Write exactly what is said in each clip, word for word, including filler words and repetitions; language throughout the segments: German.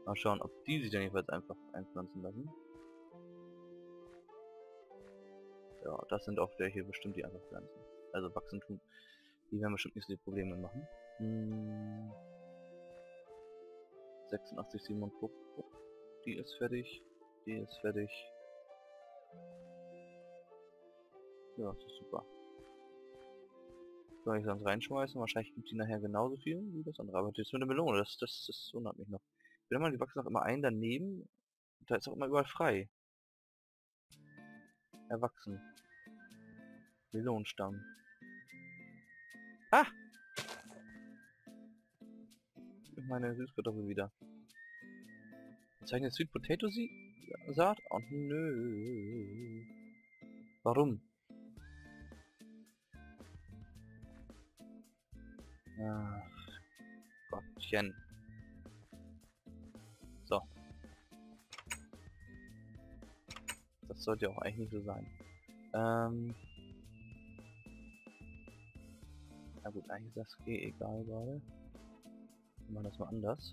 Mal schauen, ob die sich dann jedenfalls einfach einpflanzen lassen. Ja, das sind auch welche bestimmt, die einfach pflanzen. Also wachsen tun. Die werden bestimmt nicht so die Probleme machen. Hm. sechsundachtzig, siebenundfünfzig. Die ist fertig. Die ist fertig. Ja, das ist super. Soll ich sonst reinschmeißen? Wahrscheinlich gibt die nachher genauso viel wie das andere. Aber das ist nur eine Melone. Das, das, das wundert mich noch. Wenn man die wachsen auch immer ein daneben. Da ist auch immer überall frei. Erwachsen. Melonenstamm. Ah! Meine Süßkartoffel wieder. Zeichnet Sweet Potato Sie Saat? Oh nö. Warum? Ach Gottchen. So. Das sollte ja auch eigentlich nicht so sein. Ähm. Na gut, eigentlich ist das eh egal gerade. Wir machen das mal anders.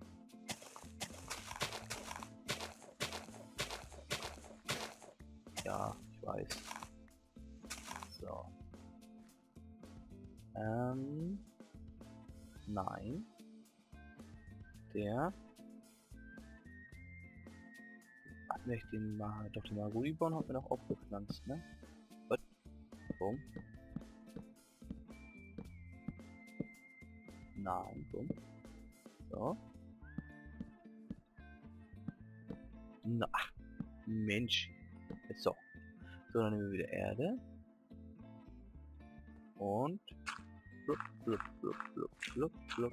Ja, ich weiß. So. Ähm. Nein. Der. Hatten wir den mal. Doch, den Margulibaum hat mir noch aufgepflanzt, ne? Was? Warum? Nein, warum? So. Na, ach, Mensch. Jetzt so. So, dann nehmen wir wieder Erde. Und Blub, blub, blub, blub, blub, blub.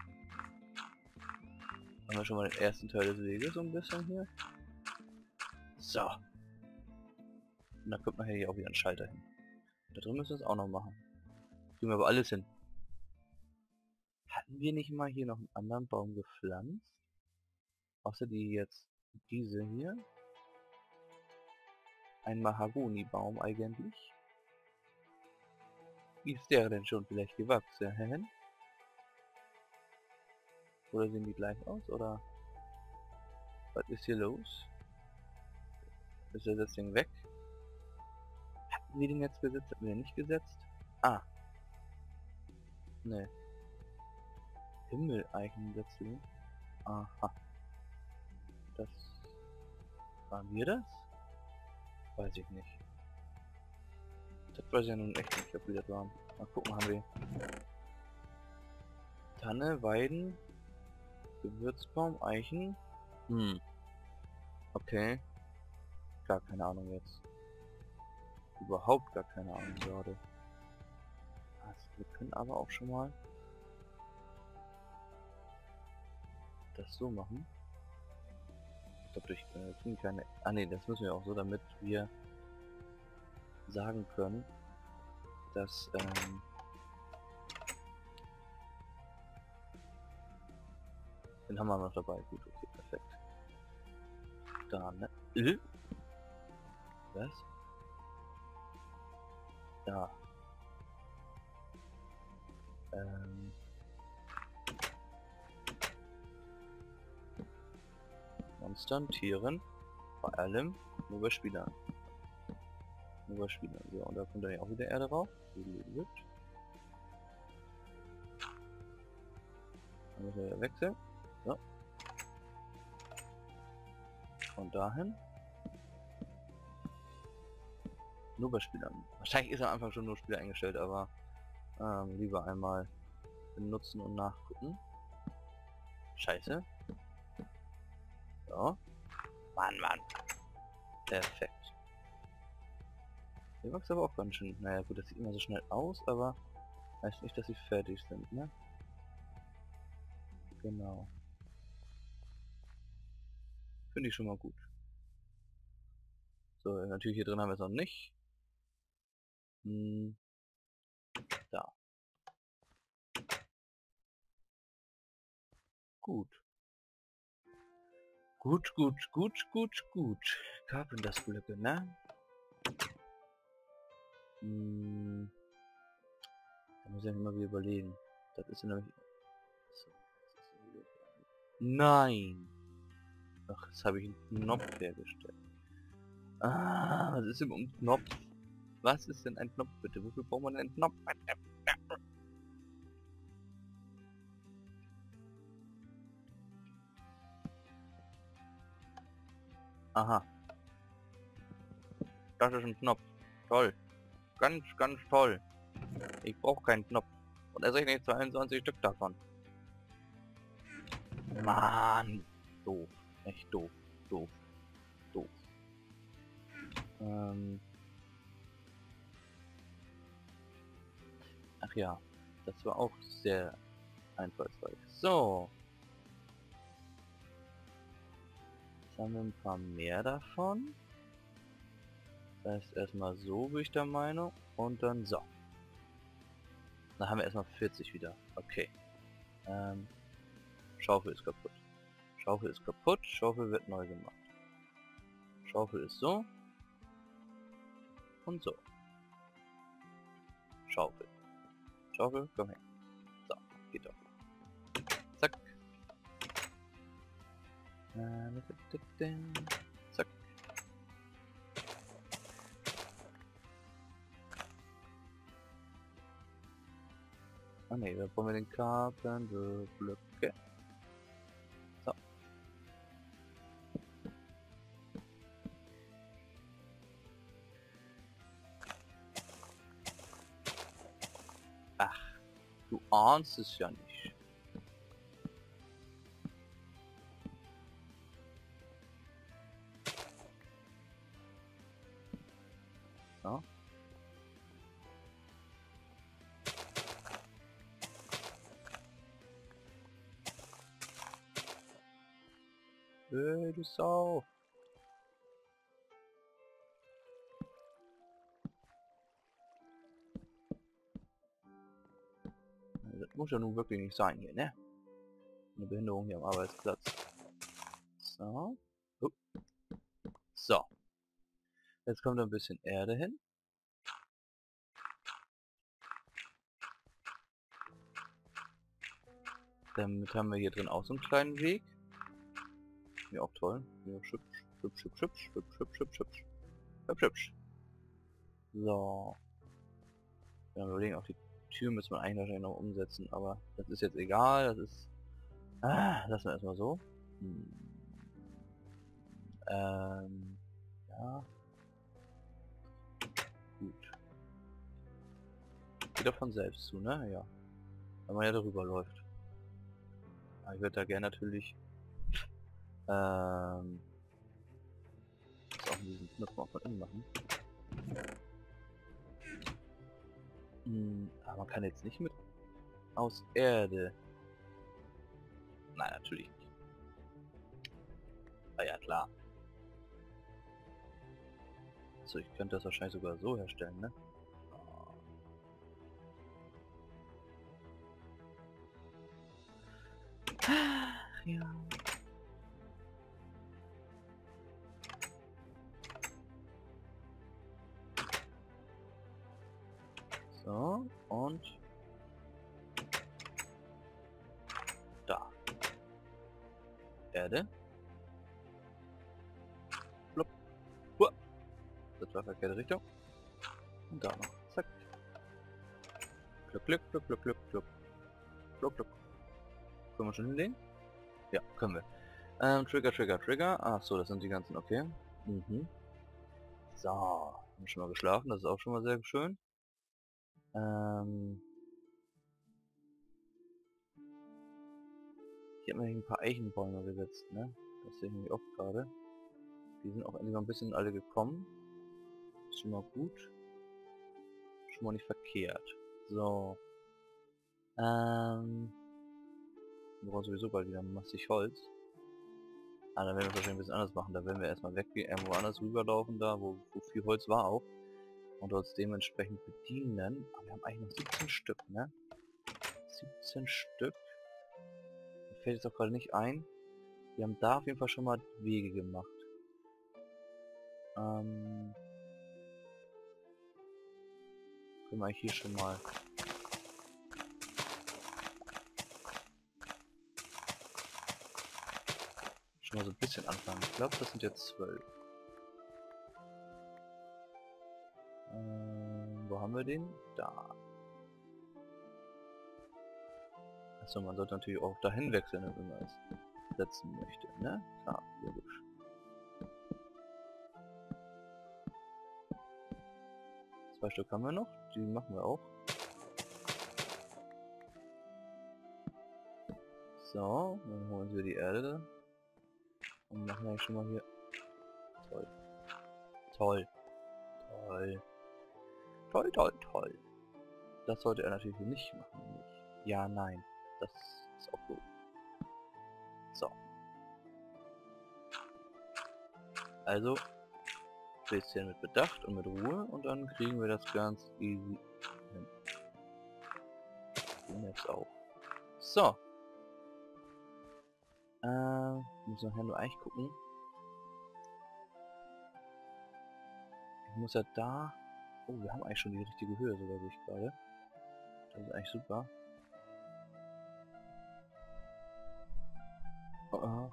Haben wir schon mal den ersten Teil des Weges so ein bisschen hier. So. Und dann kommt nachher hier auch wieder ein Schalter hin. Da drin müssen wir es auch noch machen. Kriegen wir aber alles hin. Hatten wir nicht mal hier noch einen anderen Baum gepflanzt? Außer die jetzt diese hier. Ein Mahagoni-Baum eigentlich. Wie ist der denn schon vielleicht gewachsen? Oder sehen die gleich aus? Oder was ist hier los? Ist das Ding weg? Hatten wir den jetzt gesetzt? Hatten wir den nicht gesetzt? Ah. Ne. Himmel-Eichensetzling. Aha. Das... Waren wir das? Weiß ich nicht. Das weiß ich ja nun echt nicht, ob wir das waren. Mal gucken, haben wir... Tanne, Weiden, Gewürzbaum, Eichen. Hm. Okay. Gar keine Ahnung jetzt. Überhaupt gar keine Ahnung gerade. Also, wir können aber auch schon mal das so machen. Ich glaube, durch äh, tun keine... Ah ne, das müssen wir auch so, damit wir sagen können, dass ähm, den haben wir noch dabei. Gut, okay, perfekt. Da, ne? Äh? Was? Da. Ähm. Monstern, Tieren, vor allem nur bei Spielern. Nur bei Spielern. So, und da kommt dann ja auch wieder Erde rauf. Dann müssen wir wieder wechseln. So. Und dahin. Nur bei Spielern. Wahrscheinlich ist am Anfang schon nur Spieler eingestellt, aber ähm, lieber einmal benutzen und nachgucken. Scheiße. So. Mann, Mann. Perfekt. Hier wächst aber auch ganz schön. Naja gut, das sieht immer so schnell aus, aber heißt nicht, dass sie fertig sind, ne? Genau. Finde ich schon mal gut. So, natürlich hier drin haben wir es noch nicht. Hm. Da. Gut. Gut, gut, gut, gut, gut. Carpentersblöcke, ne? Hm. Da muss ich ja immer wieder überlegen. Das ist ja nämlich... Nein! Ach, jetzt habe ich einen Knopf hergestellt. Ah, was ist denn um Knopf? Was ist denn ein Knopf bitte? Wofür braucht man einen Knopf? Aha. Das ist ein Knopf. Toll. Ganz, ganz toll. Ich brauche keinen Knopf. Und er sagt nicht zweiundzwanzig Stück davon. Mann. Doof. Echt doof. Doof. Doof. Ähm. Ach ja. Das war auch sehr einfallsreich. So. Jetzt haben wir ein paar mehr davon. Das heißt erstmal so, bin ich der Meinung. Und dann so. Dann haben wir erstmal vierzig wieder. Okay. Ähm, Schaufel ist kaputt. Schaufel ist kaputt. Schaufel wird neu gemacht. Schaufel ist so. Und so. Schaufel. Schaufel, komm her. So, geht doch. Zack. Zack. Ah ne, da brauchen wir den Carpenter-Blöcke. So. Ach, du ahnst es ja nicht. So. Äh, du Sau. Das muss ja nun wirklich nicht sein hier, ne? Eine Behinderung hier am Arbeitsplatz. So. Uh. So. Jetzt kommt ein bisschen Erde hin. Damit haben wir hier drin auch so einen kleinen Weg. Ja, auch toll. Ja, hübsch, hübsch, hübsch, hübsch, hübsch, hübsch, hübsch, hübsch, hübsch, hübsch. So. Ja, wir überlegen, auch die Tür müssen wir eigentlich wahrscheinlich noch umsetzen, aber das ist jetzt egal, das ist... Ah, lassen wir erstmal so. Hm. Ähm... Ja. Gut. Geht doch von selbst zu, ne? Ja. Wenn man ja darüber läuft. Aber ich würde da gerne natürlich... Ähm... Das auch diesen Knopf mal von innen machen. Hm, aber man kann jetzt nicht mit aus Erde. Nein, natürlich nicht. Ah ja, klar. So, ich könnte das wahrscheinlich sogar so herstellen, ne? Ach, ja. So, und da. Erde. Blub. Huah. Das war verkehrte Richtung. Und da noch. Zack. Glück, Glück, Glück, Glück, Glück, Glück. Glück, Glück. Können wir schon hinlegen? Ja, können wir. Ähm, Trigger, Trigger, Trigger. Ach so, das sind die ganzen, okay. Mhm. So, haben wir schon mal geschlafen, das ist auch schon mal sehr schön. Ähm... Hier haben wir ein paar Eichenbäume gesetzt, ne? Das sehe ich nämlich auch gerade. Die sind auch endlich mal ein bisschen alle gekommen. Ist schon mal gut. Schon mal nicht verkehrt. So. Ähm. Wir brauchen sowieso bald wieder massig Holz. Ah, dann werden wir wahrscheinlich ein bisschen anders machen. Da werden wir erstmal weggehen, irgendwo anders rüberlaufen, da wo, wo viel Holz war auch. Und uns dementsprechend bedienen. Aber wir haben eigentlich noch siebzehn Stück, ne? siebzehn Stück. Mir fällt jetzt auch gerade nicht ein. Wir haben da auf jeden Fall schon mal Wege gemacht. Ähm. Können wir eigentlich hier schon mal... schon mal so ein bisschen anfangen. Ich glaube, das sind jetzt zwölf. Ähm, wo haben wir den? Da. Achso, man sollte natürlich auch dahin wechseln, wenn man es setzen möchte, ne? Klar, logisch. Zwei Stück haben wir noch, die machen wir auch. So, dann holen wir die Erde und machen wir schon mal hier. Toll. Toll. Toll. Toll, toll, toll. Das sollte er natürlich nicht machen. Nicht. Ja, nein. Das ist auch gut. So. Also, bisschen mit Bedacht und mit Ruhe und dann kriegen wir das ganz easy hin. Und jetzt auch. So. Äh, ich muss nachher nur eigentlich gucken. Ich muss ja da... Oh, wir haben eigentlich schon die richtige Höhe sogar, sehe ich gerade. Das ist eigentlich super. Oh, oh.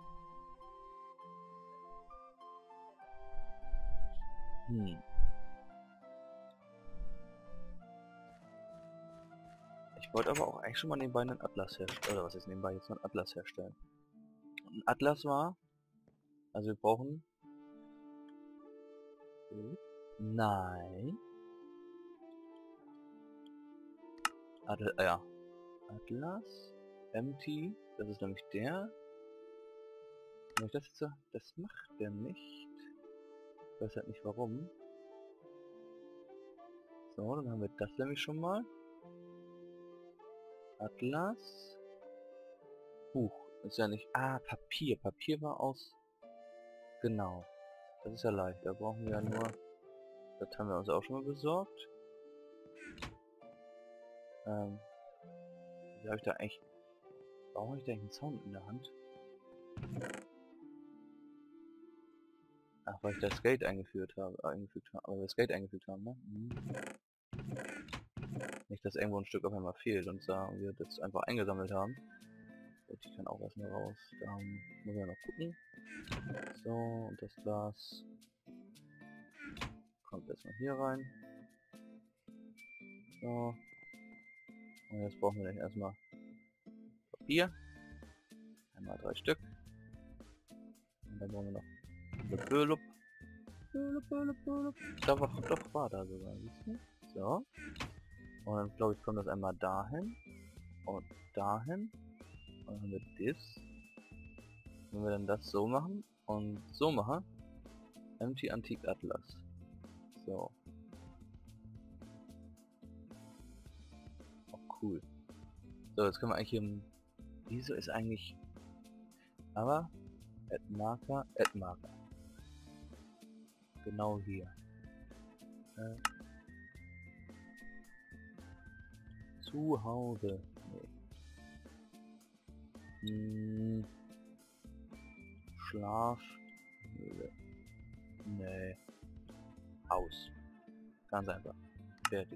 Hm. Ich wollte aber auch eigentlich schon mal nebenbei einen Atlas herstellen. Oder was ist nebenbei jetzt noch einen Atlas herstellen? Und ein Atlas war... Also wir brauchen... Nein. Atl äh, ja. Atlas. Empty. Das ist nämlich der. Wenn ich das jetzt so... Das macht der nicht. Ich weiß halt nicht warum. So, dann haben wir das nämlich schon mal. Atlas. Buch. Ist ja nicht... Ah, Papier. Papier war aus... Genau. Das ist ja leicht. Da brauchen wir ja nur... Das haben wir uns auch schon mal besorgt. Ähm... Wie habe ich da eigentlich... Warum habe ich da eigentlich einen Zaun in der Hand? Ach, weil ich das Skate eingeführt habe. Äh, eingefügt habe. Aber wir Skate eingefügt haben, ne? Mhm. Nicht, dass irgendwo ein Stück auf einmal fehlt und da wir das einfach eingesammelt haben. Ich kann auch erstmal raus. Da muss ich noch gucken. So, und das Glas kommt erstmal hier rein. So. Und jetzt brauchen wir dann erstmal Papier. Einmal drei Stück. Und dann brauchen wir noch Bölup. Bölup, Bölup, Bölup. Da war doch war da sogar, siehst du? So. Und dann glaube ich kommt das einmal dahin. Und dahin. Und dann haben wir das. Wenn wir dann das so machen und so machen. Empty Antique Atlas. So. Oh, cool. So, jetzt können wir eigentlich hier... Wieso ist eigentlich... Aber... Add Marker, Add Marker. Genau hier. Äh, zu Hause. Nee. Hm. Schlaf. Nee. Aus. Ganz einfach. Fertig.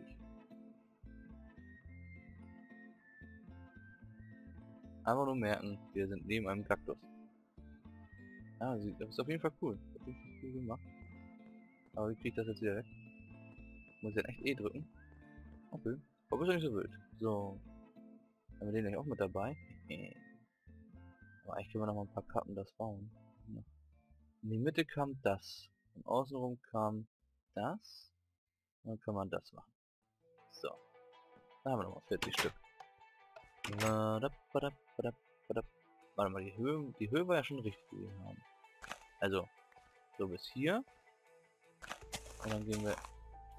Einfach nur merken, wir sind neben einem Kaktus. Ah, das ist auf jeden Fall cool. Das ist auf jeden Fall cool gemacht. Aber wie kriege ich das jetzt wieder weg? Muss ich jetzt echt E drücken? Okay. Aber ist ja nicht so wild. So. Haben wir den gleich auch mit dabei? Aber eigentlich können wir noch mal ein paar Karten das bauen. Ja. In die Mitte kam das. Und außenrum kam das. Und dann kann man das machen. So. Da haben wir nochmal vierzig Stück. Warte mal, die Höhe, die Höhe war ja schon richtig, die wir haben. Also, so bis hier. Und dann gehen wir...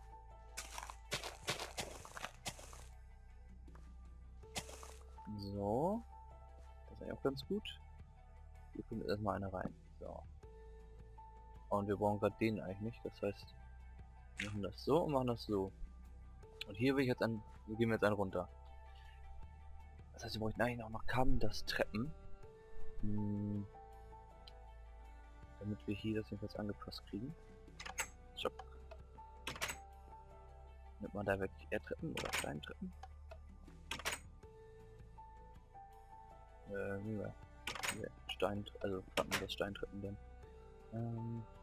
So. Das ist eigentlich auch ganz gut. Hier kommt erstmal eine rein. So. Und wir brauchen gerade den eigentlich nicht. Das heißt, wir machen das so und machen das so. Und hier will ich jetzt ein... Wir gehen jetzt einen runter. Das heißt, wir bräuchten eigentlich auch noch Kamm, das Treppen. Hm. Damit wir hier das jedenfalls angepasst kriegen. Stopp. Nimmt man da wirklich Erdtreppen oder Steintreppen? Äh, wie war? Stein, also Platten das Steintreppen denn. Ähm,